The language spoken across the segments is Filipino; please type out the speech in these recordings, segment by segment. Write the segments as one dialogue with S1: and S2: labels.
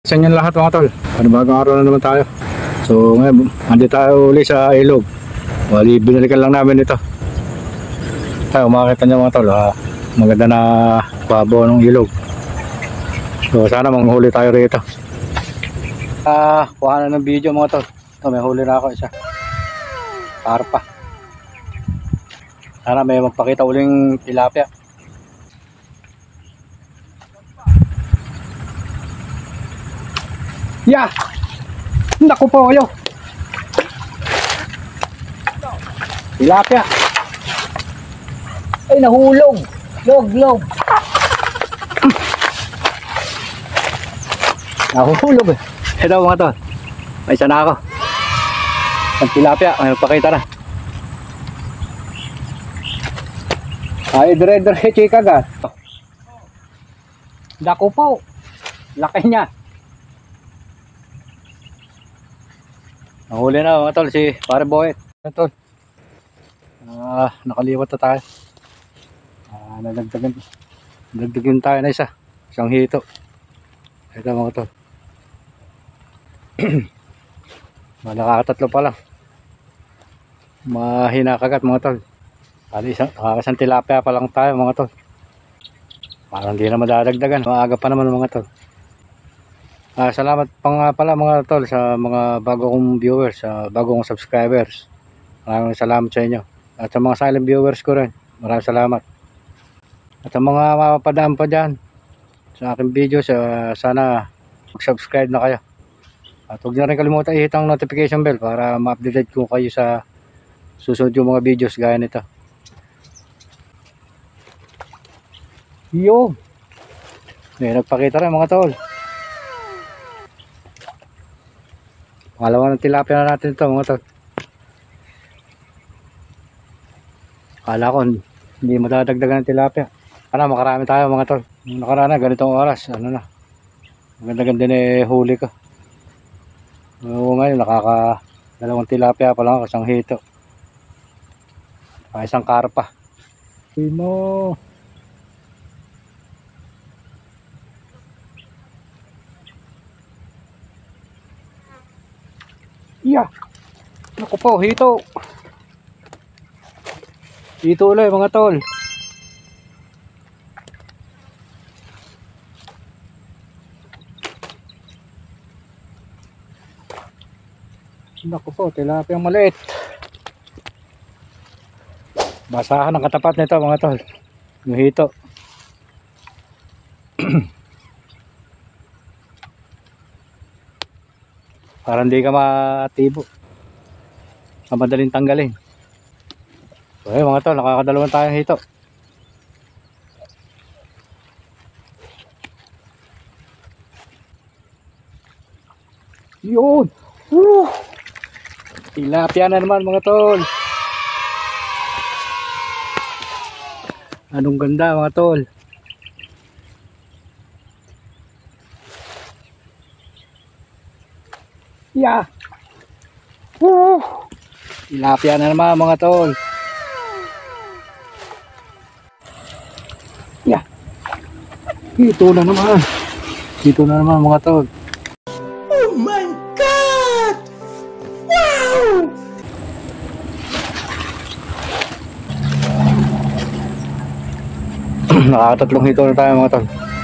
S1: Sa inyo lahat mga tol, panibagong araw na naman tayo. So ngayon, andi tayo uli sa ilog. Wali, binalikan lang namin ito. Tayo, makakita nyo mga tol, maganda na babo ng ilog. So sana manghuli tayo rito. Kuha na ng video mga tol. Ito, may huli na ako isa. Karpa. Sana may magpakita uling tilapia. Yeah! Naku po kayo! Tilapia! Ay, nahulog! Log! Nahulog eh. Ito mga to. May isa na ako. Ang tilapia, may magpakita na. Ay, dire-dire chika ka. Naku po! Laki niya! Nahuli na mga tol si Pare Boyet. Tol. Nakaliwat na tayo. Nadagdagan tayo na isa. Isang hito. Ito mga tol. Nakakatatlo pa lang. Mahina kagat mga tol. Nakakasang tilapia pa lang tayo mga tol. Parang hindi na madadagdagan. Maaga pa naman mga tol. Salamat pa nga pala mga tol sa mga bago kong viewers, bago kong subscribers. Maraming salamat sa inyo. At sa mga silent viewers ko rin, maraming salamat. At sa mga mapapadaan pa dyan sa aking video, sana mag-subscribe na kayo. At huwag na rin kalimutan i-hit ang notification bell para ma-update ko kayo sa susunod yung mga videos gaya nito. Yo! Nagpakita rin mga tol. Pangalawa ng tilapia na natin ito mga tol. Akala ko hindi madadagdagan ng tilapia. Makarami tayo mga tol. Nung nakaraan na ganitong oras, maganda-ganda na huli ko. Ngayon dalawang tilapia pa lang, isang hito. Isang karpa. Sino? Yeah. Naku po, hito. Hito ulit mga tol. Naku po, tilapiyang maliit. Basahan ang katapat nito mga tol. Yung hito. Para hindi ka matibo. Madaling tanggalin. So mga tol, nakakadalawan tayong hito. Yun! Woo! Tilapia na naman mga tol. Anong ganda mga tol. Yeah! Woo! Tilapia na naman mga tol. Yeah! Ito na naman. Ito na naman mga tol.
S2: Oh my God! Wow!
S1: Nakakatatlong hito na tayo mga tol.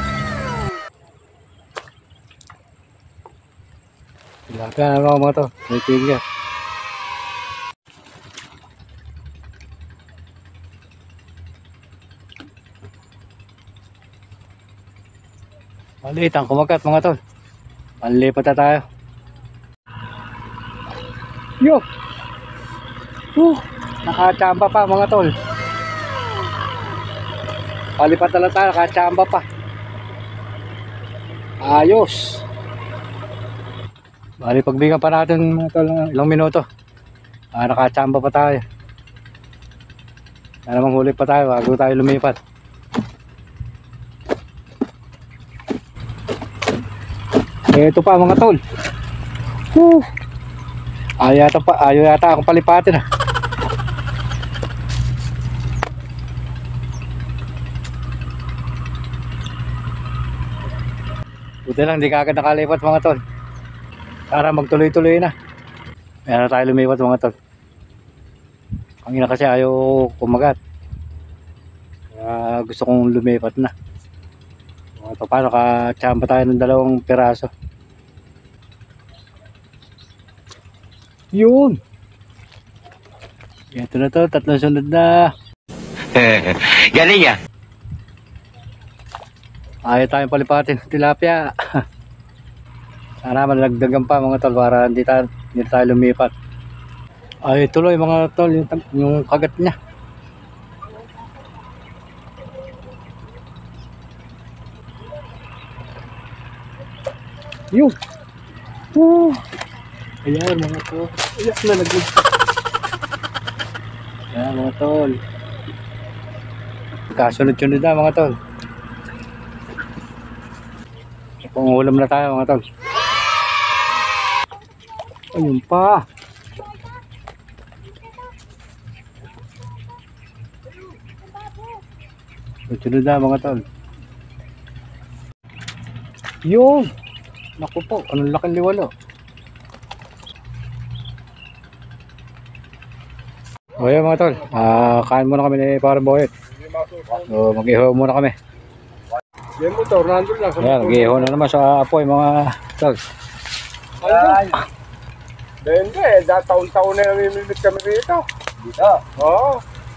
S1: Tilapia na naman mga tol. May tigil. Maliit ang kumagat mga tol. Panlipat na tayo. Yo! Nakachamba pa mga tol. Palipat na lang tayo, nakachamba pa. Ayos. Bali pagbigyan pa natin mga tol ilang minuto. Nakachamba pa tayo. Namang huli pa tayo bago tayo lumipat. Ito pa mga tol. Ayaw yata akong palipatin . Buti lang, hindi ka agad nakalipat mga tol. Para magtuloy-tuloy na. Meron tayo lumipat mga tol. Ang ina kasi ayaw kumagat. Kaya gusto kong lumipat na. Mga tol, paano ka-tsamba tayo ng 2 piraso. Yun. Ito na to, 3 sunod na.
S2: Galing ya.
S1: Ayaw tayong palipatin ng tilapia. Sana malagdagan pa mga tol para hindi tayo lumipat. Ay tuloy mga tol yung kagat niya. Yun. Ayan mga tol. Ayan na naglag. Ayan mga tol. Kasunod-sunod na mga tol. Pangulam na tayo mga tol. Ayun pa. Sunod na mga tol. Yun. Naku po, anong laking liwalo. O yan mga tol, kain muna kami ni Parang Boyet. So mag-ihaw muna kami.
S3: Yung motor, nandun lang.
S1: Ayan, mag-ihaw na naman sa apoy mga tol.
S3: Hindi, taon-taon na namimimit kami rito. Dito? Oo.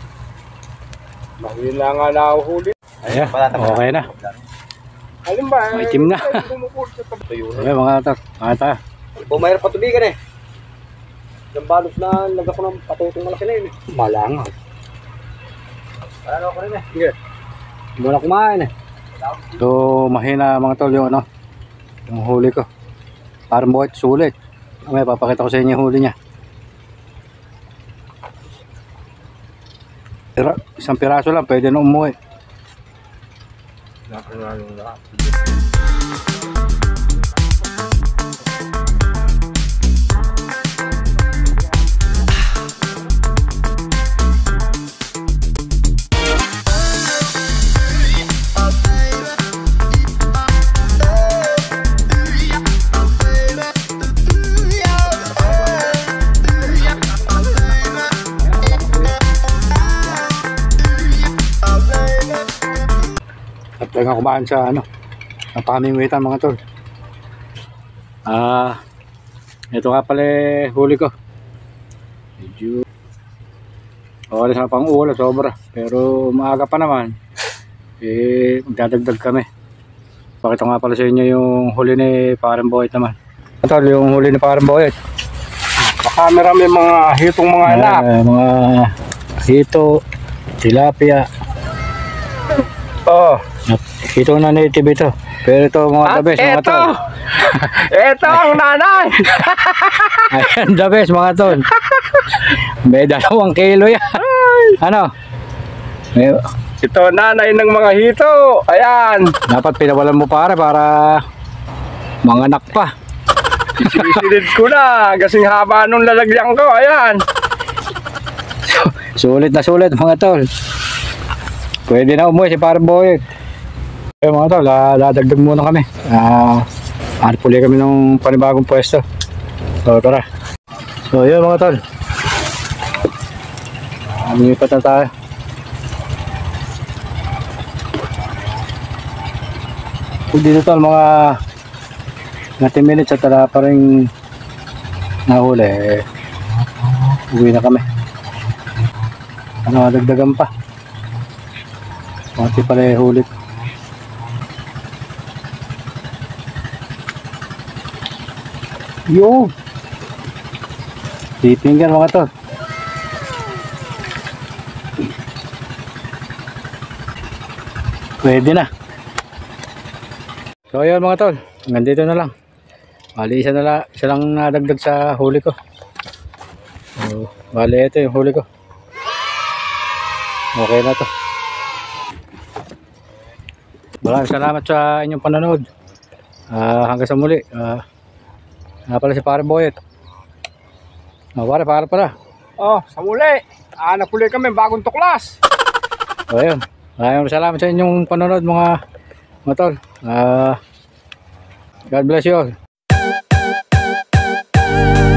S3: Mahina nga na huli.
S1: Ayan, okay na.
S3: Alin ba?
S1: Maitim na. Ayan mga tol, kain tayo.
S3: Bumayar pa tubigan eh. Yung balot na laga ko ng patutong malaki na yun eh.
S1: Malangaw.
S3: Ano ko rin eh. Sige.
S1: Hindi mo na kumain eh. So mahina mga tol yung ano, yung huli ko. Parang Boyet sulit. May papakita ko sa inyo yung huli niya. Pero isang piraso lang pwede na umuwi. At talagang kumain sa ano, ang pamimitan mga tol. Ito nga pala huli ko. Medyo okay sa pang ulo, sobra. Pero maaga pa naman. Magdadagdag kami. Pakita nga pala sa inyo yung huli ni Parang Boyet naman. Tol, yung huli ni Parang Boyet.
S3: Baka marami mga hitong mga anak.
S1: Mga hito, tilapia.
S3: Oh.
S1: Ito na native ito. Pero ito mga the best mga tol.
S3: Ito ang nanay.
S1: Ayan the best mga tol. May 2 kilo yan. Ano?
S3: Ito nanay ng mga hito. Ayan.
S1: Dapat pinawalan mo para manganak pa.
S3: Sisilid ko na. Kasing haba nung lalagyan ko. Ayan.
S1: Sulit na sulit mga tol. Pwede na umuwi si Parang Boyet. Okay mga tol, dadagdag muna kami. Puli kami ng panibagong pwesto. So tara. So yun mga tol. Lumipat na tayo. Kung dito tol mga 10 minutes at wala pa rin nahuli. Uwi na kami. Dagdagan pa. Mati pala hulit. Yo! Titinggan mga tol. Pwede na. So ayun mga tol, hanggang dito na lang. Bali isa lang nadagdag sa huli ko. So, bali ito yung huli ko. Okay na to. Maraming salamat sa inyong panonood. Hanggang sa muli. Nga pala si Parang Boyet. Para pala.
S3: Oh, sa muli. Napuli kami bagong tuklas.
S1: So ayun. Maraming salamat sa inyong panonood mga tol. God bless you all.